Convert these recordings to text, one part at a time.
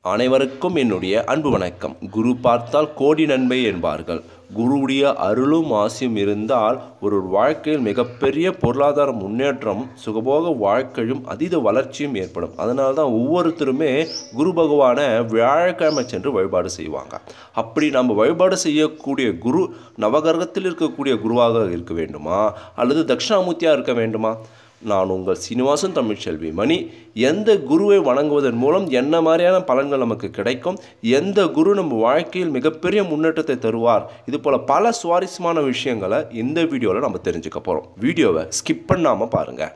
அனைவருக்கும் என்னுடைய அன்பு வணக்கம். குரு பார்த்தால் கோடி நன்மை என்பார்கள். குருவுடைய அருளும் ஆசியும் இருந்தால் ஒரு வாழ்க்கையில் மிகப்பெரிய பொருளாதார முன்னேற்றம், சுகபோக வாழ்க்கையும் அதீத வளர்ச்சியும் ஏற்படும். அதனால தான் ஒவ்வொருத்தருமே குரு பகவானை வியாழக்கிழமை சென்று வழிபாடு செய்வாங்க. அப்படி நம்ம வழிபாடு செய்யக்கூடிய குரு நவகிரகத்தில் இருக்கக்கூடிய குருவாக இருக்க வேண்டுமா அல்லது தட்சிணாமூர்த்தியாக இருக்க வேண்டுமா? நான் உங்கள் சீனிவாசன் தமிழ்ச்செல்வி மணி. எந்த குருவை வணங்குவதன் மூலம் என்ன மாதிரியான பலன்கள் நமக்கு கிடைக்கும், எந்த குரு நம்ம வாழ்க்கையில் மிகப்பெரிய முன்னேற்றத்தை தருவார், இது போல் பல சுவாரஸ்யமான விஷயங்களை இந்த வீடியோவில் நம்ம தெரிஞ்சுக்க போகிறோம். வீடியோவை ஸ்கிப் பண்ணாமல் பாருங்கள்.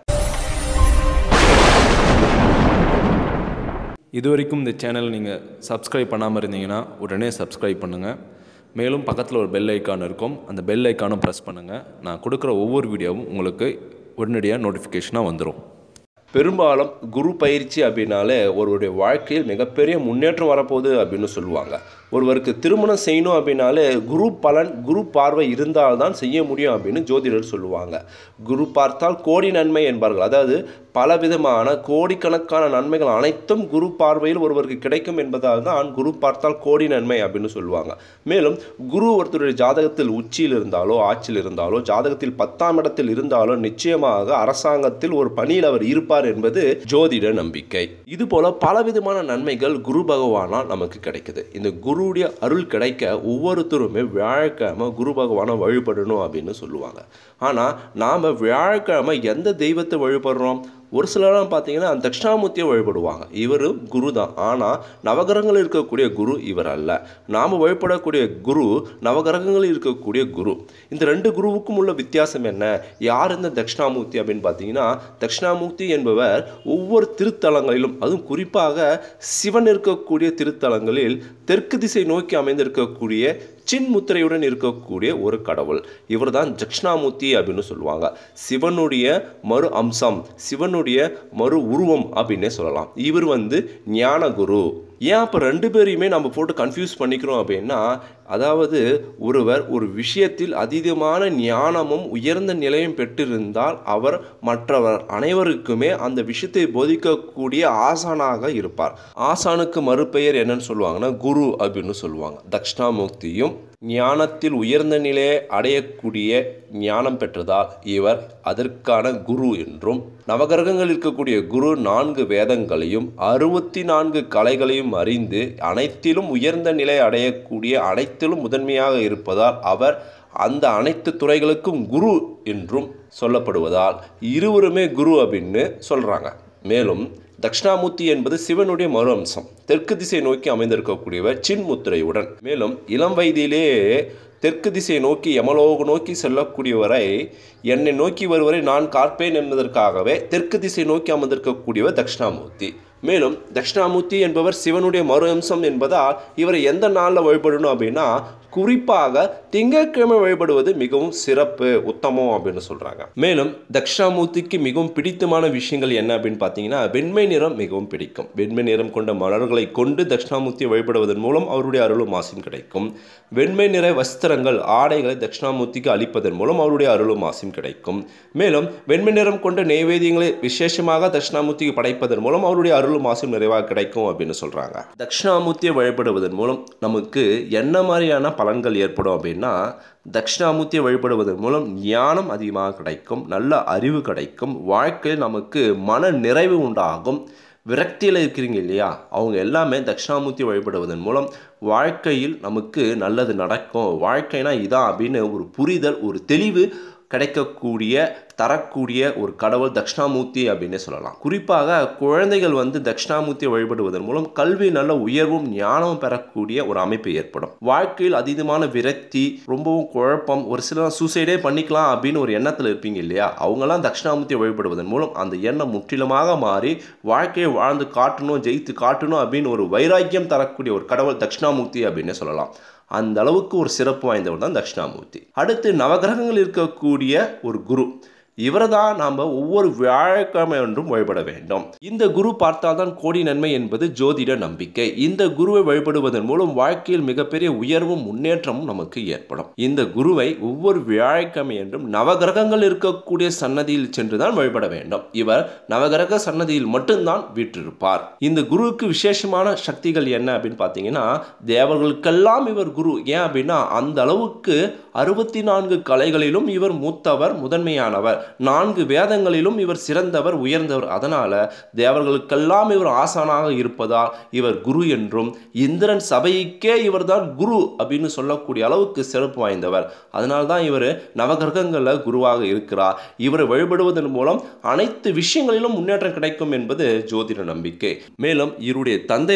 இதுவரைக்கும் இந்த சேனல் நீங்கள் சப்ஸ்கிரைப் பண்ணாமல் இருந்தீங்கன்னா உடனே சப்ஸ்கிரைப் பண்ணுங்கள். மேலும் பக்கத்தில் ஒரு பெல் ஐக்கான் இருக்கும், அந்த பெல் ஐக்கானும் ப்ரெஸ் பண்ணுங்கள். நான் கொடுக்குற ஒவ்வொரு வீடியோவும் உங்களுக்கு உடனடியாக நோட்டிஃபிகேஷனாக வந்துடும். பெரும்பாலும் குரு பயிற்சி அப்படின்னாலே ஒருவருடைய வாழ்க்கையில் மிகப்பெரிய முன்னேற்றம் வரப்போகுது அப்படின்னு சொல்லுவாங்க. ஒருவருக்கு திருமணம் செய்யணும் அப்படின்னாலே குரு பலன், குரு பார்வை இருந்தால்தான் செய்ய முடியும் அப்படின்னு ஜோதிடர் சொல்லுவாங்க. குரு பார்த்தால் கோடி நன்மை என்பார்கள். அதாவது பலவிதமான கோடிக்கணக்கான நன்மைகள் அனைத்தும் குரு பார்வையில் ஒருவருக்கு கிடைக்கும் என்பதால் தான் குரு பார்த்தால் கோடி நன்மை அப்படின்னு சொல்லுவாங்க. மேலும் குரு ஒருத்தருடைய ஜாதகத்தில் உச்சியில் இருந்தாலோ ஆட்சியில் இருந்தாலோ ஜாதகத்தில் 10ஆம் இடத்தில் இருந்தாலோ நிச்சயமாக அரசாங்கத்தில் ஒரு பணியில் அவர் இருப்பார் என்பது ஜோதிட நம்பிக்கை. இது போல பலவிதமான நன்மைகள் குரு பகவானால் நமக்கு கிடைக்குது. இந்த குருவுடைய அருள் கிடைக்க ஒவ்வொருத்தருமே வியாழக்கிழமை குரு பகவானை வழிபடணும் அப்படின்னு சொல்லுவாங்க. ஆனால் நாம் வியாழக்கிழமை எந்த தெய்வத்தை வழிபடுறோம்? ஒரு சிலர்லாம் பார்த்தீங்கன்னா தட்சிணாமூர்த்தியை வழிபடுவாங்க. இவரும் குரு தான், ஆனால் நவகிரகங்களில் இருக்கக்கூடிய குரு இவர் அல்ல. நாம் வழிபடக்கூடிய குரு நவகிரகங்களில் இருக்கக்கூடிய குரு. இந்த ரெண்டு குருவுக்கும் உள்ள வித்தியாசம் என்ன? யார் இந்த தட்சிணாமூர்த்தி அப்படின்னு பார்த்தீங்கன்னா, தட்சிணாமூர்த்தி என்பவர் ஒவ்வொரு திருத்தலங்களிலும், அதுவும் குறிப்பாக சிவன் இருக்கக்கூடிய திருத்தலங்களில் தெற்கு திசை நோக்கி அமைந்திருக்கக்கூடிய சின்முத்திரையுடன் இருக்கக்கூடிய ஒரு கடவுள். இவர் தான் தட்சிணாமூர்த்தி அப்படின்னு சொல்லுவாங்க. சிவனுடைய மறு அம்சம், சிவனுடைய மறு உருவம் அப்படின்னே சொல்லலாம். இவர் ஞான குரு. ஏன் அப்போ ரெண்டு பேரையுமே நம்ம போட்டு கன்ஃபியூஸ் பண்ணிக்கிறோம் அப்படின்னா, அதாவது ஒருவர் ஒரு விஷயத்தில் அதீதமான ஞானமும் உயர்ந்த நிலையும் பெற்றிருந்தால் அவர் மற்றவர் அனைவருக்குமே அந்த விஷயத்தை போதிக்கக்கூடிய ஆசானாக இருப்பார். ஆசானுக்கு மறுபெயர் என்னன்னு சொல்லுவாங்கன்னா குரு அப்படின்னு சொல்லுவாங்க. தட்சிணாமூர்த்தியும் ஞானத்தில் உயர்ந்த நிலையை அடையக்கூடிய ஞானம் பெற்றதால் இவர் அதற்கான குரு என்றும், நவகிரகங்கள் இருக்கக்கூடிய குரு 4 வேதங்களையும் 64 கலைகளையும் அறிந்து அனைத்திலும் உயர்ந்த நிலை அடையக்கூடிய, அனைத்திலும் முதன்மையாக இருப்பதால் அவர் அந்த அனைத்து துறைகளுக்கும் குரு என்றும் சொல்லப்படுவதால் இருவருமே குரு அப்படின்னு சொல்கிறாங்க. மேலும் தட்சிணாமூர்த்தி என்பது சிவனுடைய மறு அம்சம். தெற்கு திசை நோக்கி அமைந்திருக்கக்கூடியவர் சின்முத்திரையுடன். மேலும் இளம் வயதிலே தெற்கு திசை நோக்கி யமலோக நோக்கி செல்லக்கூடியவரை, என்னை நோக்கி வருவரை நான் காப்பேன் என்பதற்காகவே தெற்கு திசை நோக்கி அமர்ந்திருக்கக்கூடியவர் தட்சிணாமூர்த்தி. மேலும் தட்சிணாமூர்த்தி என்பவர் சிவனுடைய மறு அம்சம் என்பதால் இவரை எந்த நாளில் வழிபடணும் அப்படின்னா, குறிப்பாக திங்கட்கிழமை வழிபடுவது மிகவும் சிறப்பு, உத்தமம் அப்படின்னு சொல்கிறாங்க. மேலும் தட்சிணாமூர்த்திக்கு மிகவும் பிடித்தமான விஷயங்கள் என்ன அப்படின்னு பார்த்தீங்கன்னா, வெண்மை நிறம் மிகவும் பிடிக்கும். வெண்மை நிறம் கொண்ட மலர்களை கொண்டு தட்சிணாமூர்த்தியை வழிபடுவதன் மூலம் அவருடைய அருளும் ஆசியும் கிடைக்கும். வெண்மை நிற வஸ்திரங்கள், ஆடைகளை தட்சிணாமூர்த்திக்கு அளிப்பதன் மூலம் அவருடைய அருளும் ஆசியும் கிடைக்கும். மேலும் வெண்மை நிறம் கொண்ட நைவேத்தியங்களை விசேஷமாக தட்சிணாமூர்த்திக்கு படைப்பதன் மூலம் அவருடைய அருளும் ஆசியும் நிறைவாக கிடைக்கும் அப்படின்னு சொல்கிறாங்க. தட்சிணாமூர்த்தியை வழிபடுவதன் மூலம் நமக்கு என்ன மாதிரியான பலன்கள் ஏற்படும் அப்படின்னா, தட்சிணாமூர்த்தியை வழிபடுவதன் மூலம் ஞானம் அதிகமாக கிடைக்கும், நல்ல அறிவு கிடைக்கும், வாழ்க்கையில் நமக்கு மன நிறைவு உண்டாகும். விரக்தியில் இருக்கிறீங்க இல்லையா, அவங்க எல்லாமே தட்சிணாமூர்த்தி வழிபடுவதன் மூலம் வாழ்க்கையில் நமக்கு நல்லது நடக்கும், வாழ்க்கைனா இதான் அப்படின்னு ஒரு புரிதல், ஒரு தெளிவு கிடைக்கக்கூடிய, தரக்கூடிய ஒரு கடவுள் தட்சிணாமூர்த்தி அப்படின்னு சொல்லலாம். குறிப்பாக குழந்தைகள் தட்சிணாமூர்த்தியை வழிபடுவதன் மூலம் கல்வி நல்ல உயர்வும் ஞானமும் பெறக்கூடிய ஒரு அமைப்பு ஏற்படும். வாழ்க்கையில் அதீதமான விரக்தி, ரொம்பவும் குழப்பம், ஒரு சில சூசைடே பண்ணிக்கலாம் அப்படின்னு ஒரு எண்ணத்தில் இருப்பீங்க இல்லையா, அவங்கெல்லாம் தட்சிணாமூர்த்தியை வழிபடுவதன் மூலம் அந்த எண்ணம் முற்றிலுமாக மாறி வாழ்க்கையை வாழ்ந்து காட்டணும், ஜெயித்து காட்டணும் அப்படின்னு ஒரு வைராக்கியம் தரக்கூடிய ஒரு கடவுள் தட்சிணாமூர்த்தி அப்படின்னு சொல்லலாம். அந்த அளவுக்கு ஒரு சிறப்பு வாய்ந்தவர் தான் தட்சிணாமூர்த்தி. அடுத்து நவகிரகங்கள் இருக்கக்கூடிய ஒரு குரு. இவரை தான் நாம் ஒவ்வொரு வியாழக்கிழமை ஒன்றும் வழிபட வேண்டும். இந்த குரு பார்த்தால்தான் கோடி நன்மை என்பது ஜோதிட நம்பிக்கை. இந்த குருவை வழிபடுவதன் மூலம் வாழ்க்கையில் மிகப்பெரிய உயர்வும் முன்னேற்றமும் நமக்கு ஏற்படும். இந்த குருவை ஒவ்வொரு வியாழக்கிழமை என்றும் நவகிரகங்கள் இருக்கக்கூடிய சன்னதியில் சென்றுதான் வழிபட வேண்டும். இவர் நவகிரக சன்னதியில் மட்டும்தான் வீற்றிருப்பார். இந்த குருவுக்கு விசேஷமான சக்திகள் என்ன அப்படின்னு பார்த்தீங்கன்னா, தேவர்களுக்கெல்லாம் இவர் குரு. ஏன் அப்படின்னா அந்த அளவுக்கு 64 கலைகளிலும் இவர் மூத்தவர், முதன்மையானவர். 4 வேதங்களிலும் இவர் சிறந்தவர், உயர்ந்தவர். அதனால தேவர்களுக்கெல்லாம் இவர் ஆசானாக இருப்பதால் இவர் குரு என்றும், இந்திரன் சபைக்கே இவர்தான் குரு அப்படின்னு சொல்லக்கூடிய அளவுக்கு சிறப்பு வாய்ந்தவர். அதனால்தான் இவர் நவகிரகங்களில் குருவாக இருக்கிறார். இவரை வழிபடுவதன் மூலம் அனைத்து விஷயங்களிலும் முன்னேற்றம் கிடைக்கும் என்பது ஜோதிட நம்பிக்கை. மேலும் இவருடைய தந்தை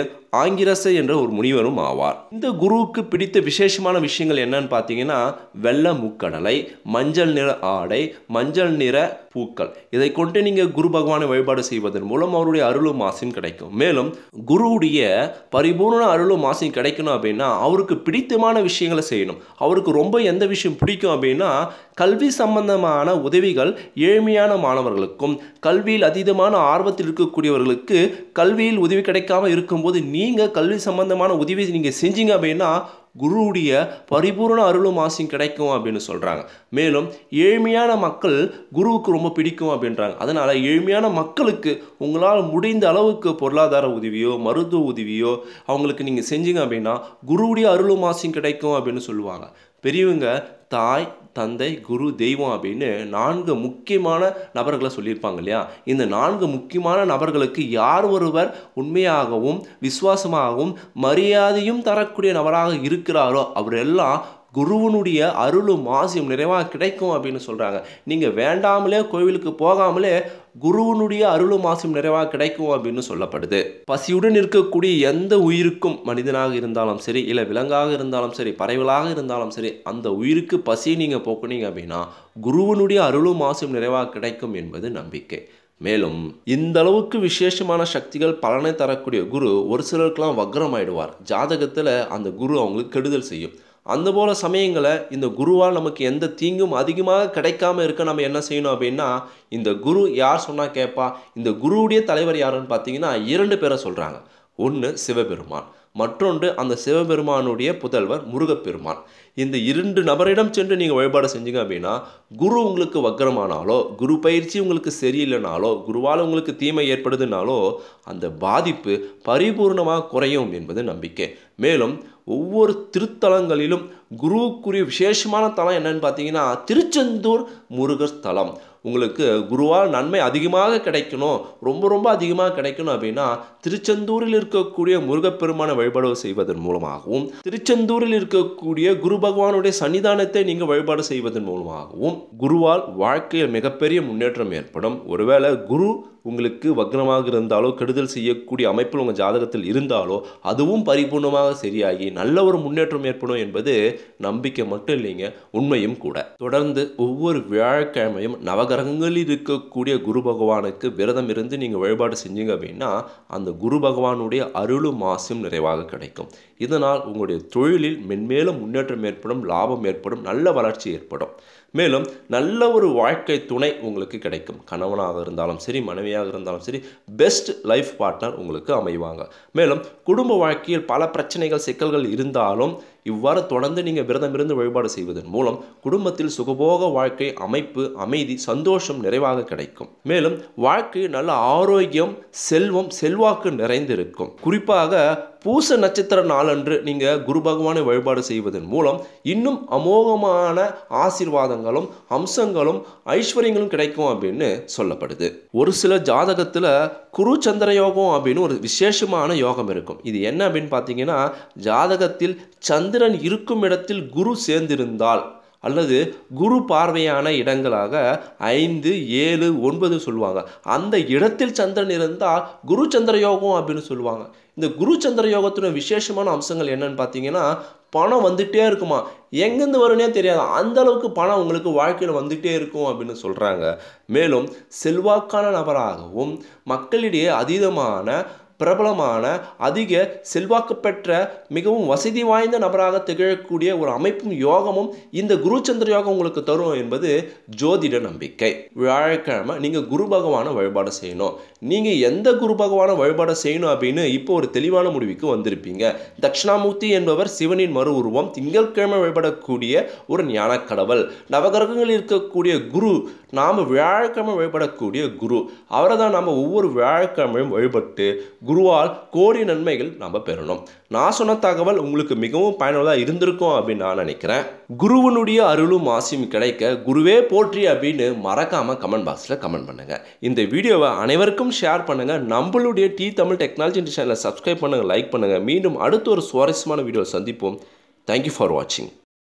ஆங்கிரச என்ற ஒரு முனிவரும் ஆவார். இந்த குருவுக்கு பிடித்த விசேஷமான விஷயங்கள் என்னன்னு பார்த்தீங்கன்னா, வெள்ளை முக்கடலை, மஞ்சள் நிற ஆடை, மஞ்சள் நிற பூக்கள். இதை கொண்டு நீங்கள் குரு பகவானை வழிபாடு செய்வதன் மூலம் அவருடைய அருளும் ஆசையும் கிடைக்கும். மேலும் குருவுடைய பரிபூர்ண அருளும் ஆசையும் கிடைக்கணும் அப்படின்னா அவருக்கு பிடித்தமான விஷயங்களை செய்யணும். அவருக்கு ரொம்ப எந்த விஷயம் பிடிக்கும் அப்படின்னா, கல்வி சம்பந்தமான உதவிகள் ஏழ்மையான மாணவர்களுக்கும், கல்வியில் அதீதமான ஆர்வத்தில் இருக்கக்கூடியவர்களுக்கு கல்வியில் உதவி கிடைக்காம இருக்கும்போது நீங்கள் கல்வி சம்பந்தமான உதவி நீங்கள் செஞ்சீங்க அப்படின்னா குருவுடைய பரிபூர்ண அருளும் ஆசையும் கிடைக்கும் அப்படின்னு சொல்கிறாங்க. மேலும் ஏழ்மையான மக்கள் குருவுக்கு ரொம்ப பிடிக்கும் அப்படின்றாங்க. அதனால் ஏழ்மையான மக்களுக்கு உங்களால் முடிந்த அளவுக்கு பொருளாதார உதவியோ மருத்துவ உதவியோ அவங்களுக்கு நீங்கள் செஞ்சீங்க அப்படின்னா குருவுடைய அருளும் ஆசையும் கிடைக்கும் அப்படின்னு சொல்லுவாங்க. பெரியவங்க தாய், தந்தை, குரு, தெய்வம் அப்படின்னு 4 முக்கியமான நபர்களை சொல்லியிருப்பாங்க இல்லையா? இந்த 4 முக்கியமான நபர்களுக்கு யார் ஒருவர் உண்மையாகவும் விசுவாசமாகவும் மரியாதையும் தரக்கூடிய நபராக இருக்கிறாரோ அவரெல்லாம் குருவனுடைய அருளும் ஆசையும் நிறைவாக கிடைக்கும் அப்படின்னு சொல்கிறாங்க. நீங்கள் வேண்டாமலே கோவிலுக்கு போகாமலே குருவனுடைய அருளும் ஆசையும் நிறைவாக கிடைக்கும் அப்படின்னு சொல்லப்படுது. பசியுடன் இருக்கக்கூடிய எந்த உயிருக்கும், மனிதனாக இருந்தாலும் சரி, இல்லை விலங்காக இருந்தாலும் சரி, பறவைகளாக இருந்தாலும் சரி, அந்த உயிருக்கு பசியை நீங்கள் போக்குனீங்க அப்படின்னா குருவனுடைய அருளும் ஆசையும் நிறைவாக கிடைக்கும் என்பது நம்பிக்கை. மேலும் இந்த அளவுக்கு விசேஷமான சக்திகள் பலனை தரக்கூடிய குரு ஒரு சிலருக்கெல்லாம் வக்ரம் ஆயிடுவார். ஜாதகத்தில் அந்த குரு அவங்களுக்கு கெடுதல் செய்யும். அந்த போல சமயங்களை இந்த குருவால் நமக்கு எந்த தீங்கும் அதிகமாக கிடைக்காம இருக்க நம்ம என்ன செய்யணும் அப்படின்னா, இந்த குரு யார் சொன்னால் கேட்பா? இந்த குருவுடைய தலைவர் யாருன்னு பார்த்தீங்கன்னா 2 பேரை சொல்கிறாங்க. ஒன்று சிவபெருமான், மற்றொன்று அந்த சிவபெருமானுடைய புதல்வர் முருகப்பெருமான். இந்த 2 நபரிடம் சென்று நீங்கள் வழிபாடு செஞ்சீங்க அப்படின்னா குரு உங்களுக்கு வக்ரமானாலோ, குரு பயிற்சி உங்களுக்கு சரியில்லைனாலோ, குருவால் உங்களுக்கு தீமை ஏற்படுதுனாலோ அந்த பாதிப்பு பரிபூர்ணமாக குறையும் என்பது நம்பிக்கை. மேலும் ஒவ்வொரு திருத்தலங்களிலும் குருவுக்குரிய விசேஷமான தலம் என்னன்னு பார்த்தீங்கன்னா திருச்செந்தூர் முருகர் ஸ்தலம். உங்களுக்கு குருவால் நன்மை அதிகமாக கிடைக்கணும், ரொம்ப ரொம்ப அதிகமாக கிடைக்கணும் அப்படின்னா திருச்செந்தூரில் இருக்கக்கூடிய முருகப்பெருமான வழிபாடு செய்வதன் மூலமாகவும், திருச்செந்தூரில் இருக்கக்கூடிய குரு பகவானுடைய சன்னிதானத்தை நீங்கள் வழிபாடு செய்வதன் மூலமாகவும் குருவால் வாழ்க்கையில் மிகப்பெரிய முன்னேற்றம் ஏற்படும். ஒருவேளை குரு உங்களுக்கு வக்ரமாக இருந்தாலோ, கெடுதல் செய்யக்கூடிய அமைப்பில் உங்கள் ஜாதகத்தில் இருந்தாலோ அதுவும் பரிபூர்ணமாக சரியாகி நல்ல ஒரு முன்னேற்றம் ஏற்படும் என்பது நம்பிக்கை மட்டும் இல்லைங்க, உண்மையும் கூட. தொடர்ந்து ஒவ்வொரு வியாழக்கிழமையும் நவகிரகங்களில் இருக்கக்கூடிய குரு பகவானுக்கு விரதம் இருந்து நீங்கள் வழிபாடு செஞ்சீங்க அப்படின்னா அந்த குரு பகவானுடைய அருளும் ஆசையும் நிறைவாக கிடைக்கும். இதனால் உங்களுடைய தொழிலில் மென்மேலும் முன்னேற்றம் ஏற்படும், லாபம் ஏற்படும், நல்ல வளர்ச்சி ஏற்படும். மேலும் நல்ல ஒரு வாழ்க்கை துணை உங்களுக்கு கிடைக்கும். கணவனாக இருந்தாலும் சரி, மனைவியாக இருந்தாலும் சரி, பெஸ்ட் லைஃப் பார்ட்னர் உங்களுக்கு அமைவாங்க. மேலும் குடும்ப வாழ்க்கையில் பல பிரச்சனைகள், சிக்கல்கள் இருந்தாலும் இவ்வாறு தொடர்ந்து நீங்கள் விரதம் இருந்து வழிபாடு செய்வதன் மூலம் குடும்பத்தில் சுகபோக வாழ்க்கை அமைப்பு, அமைதி, சந்தோஷம் நிறைவாக கிடைக்கும். மேலும் வாழ்க்கை நல்ல ஆரோக்கியம், செல்வம், செல்வாக்கு நிறைந்திருக்கும். குறிப்பாக பூச நட்சத்திர நாளன்று நீங்கள் குரு பகவானை வழிபாடு செய்வதன் மூலம் இன்னும் அமோகமான ஆசீர்வாதங்களும் அம்சங்களும் ஐஸ்வர்யங்களும் கிடைக்கும் அப்படின்னு சொல்லப்படுது. ஒரு சில ஜாதகத்தில் குரு சந்திர யோகம் அப்படின்னு ஒரு விசேஷமான யோகம் இருக்கும். இது என்ன அப்படின்னு பார்த்தீங்கன்னா, ஜாதகத்தில் சந்திரன் இருக்கும் இடத்தில் குரு சேர்ந்திருந்தால் அல்லது குரு பார்வையான இடங்களாக 5, 7, 9 சொல்லுவாங்க. அந்த இடத்தில் சந்திரன் இருந்தால் குரு சந்திர யோகம் அப்படின்னு சொல்லுவாங்க. இந்த குரு சந்திர யோகத்தோட விசேஷமான அம்சங்கள் என்னன்னு பார்த்தீங்கன்னா, பணம் வந்துட்டே இருக்குமா, எங்கேருந்து வரும்னே தெரியாது, அந்த அளவுக்கு பணம் உங்களுக்கு வாழ்க்கையில் வந்துட்டே இருக்கும் அப்படின்னு சொல்கிறாங்க. மேலும் செல்வாக்கான நபராகவும் மக்களிடையே அதீதமான பிரபலமான அதிக செல்வாக்கு பெற்ற மிகவும் வசதி வாய்ந்த நபராக திகழக்கூடிய ஒரு அமைப்பும் யோகமும் இந்த குரு சந்திர யோகம் உங்களுக்கு தரும் என்பது ஜோதிட நம்பிக்கை. வியாழக்கிழமை நீங்கள் குரு பகவானை வழிபாடு செய்யணும். நீங்கள் எந்த குரு பகவானை வழிபாடு செய்யணும் அப்படின்னு இப்போ ஒரு தெளிவான முடிவுக்கு வந்திருப்பீங்க. தட்சிணாமூர்த்தி என்பவர் சிவனின் மறு உருவம். திங்கட்கிழமை வழிபடக்கூடிய ஒரு ஞான கடவுள். நவகிரகங்கள் இருக்கக்கூடிய குரு நாம் வியாழக்கிழமை வழிபடக்கூடிய குரு. அவரை தான் நாம் ஒவ்வொரு வியாழக்கிழமையும் வழிபட்டு குருவால் கோடி நன்மைகள் நாம் பெறணும். நான் சொன்ன தகவல் உங்களுக்கு மிகவும் பயனுள்ளதாக இருந்திருக்கும் அப்படின்னு நான் நினைக்கிறேன். குருவனுடைய அருளும் ஆசியும் கிடைக்க குருவே போற்றி அப்படின்னு மறக்காமல் கமெண்ட் பாக்ஸில் கமெண்ட் பண்ணுங்கள். இந்த வீடியோவை அனைவருக்கும் ஷேர் பண்ணுங்கள். நம்மளுடைய தமிழ் டெக்னாலஜி சேனலை சப்ஸ்கிரைப் பண்ணுங்கள், லைக் பண்ணுங்கள். மீண்டும் அடுத்த ஒரு சுவாரஸ்யமான வீடியோ சந்திப்போம். தேங்க்யூ ஃபார் வாட்சிங்.